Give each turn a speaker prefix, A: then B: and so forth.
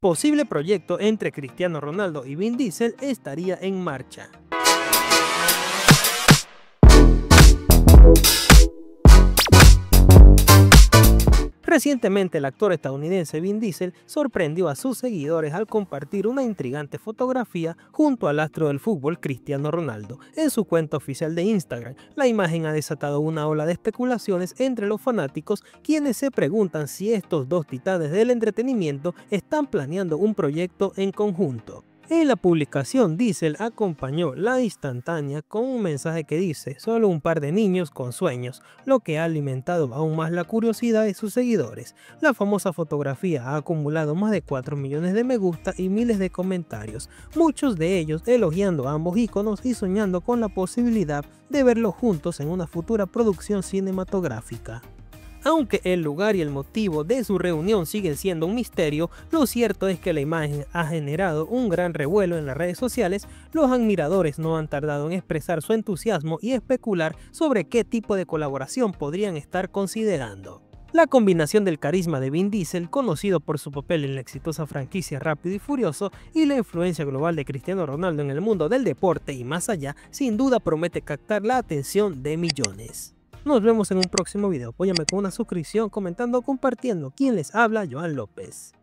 A: Posible proyecto entre Cristiano Ronaldo y Vin Diesel estaría en marcha. Recientemente, el actor estadounidense Vin Diesel sorprendió a sus seguidores al compartir una intrigante fotografía junto al astro del fútbol Cristiano Ronaldo en su cuenta oficial de Instagram. La imagen ha desatado una ola de especulaciones entre los fanáticos, quienes se preguntan si estos dos titanes del entretenimiento están planeando un proyecto en conjunto. En la publicación, Diesel acompañó la instantánea con un mensaje que dice: "Solo un par de niños con sueños", lo que ha alimentado aún más la curiosidad de sus seguidores. La famosa fotografía ha acumulado más de 4 millones de me gusta y miles de comentarios, muchos de ellos elogiando a ambos íconos y soñando con la posibilidad de verlos juntos en una futura producción cinematográfica. Aunque el lugar y el motivo de su reunión siguen siendo un misterio, lo cierto es que la imagen ha generado un gran revuelo en las redes sociales. Los admiradores no han tardado en expresar su entusiasmo y especular sobre qué tipo de colaboración podrían estar considerando. La combinación del carisma de Vin Diesel, conocido por su papel en la exitosa franquicia Rápido y Furioso, y la influencia global de Cristiano Ronaldo en el mundo del deporte y más allá, sin duda promete captar la atención de millones. Nos vemos en un próximo video. Apóyame con una suscripción, comentando o compartiendo. Quien les habla, Joan López.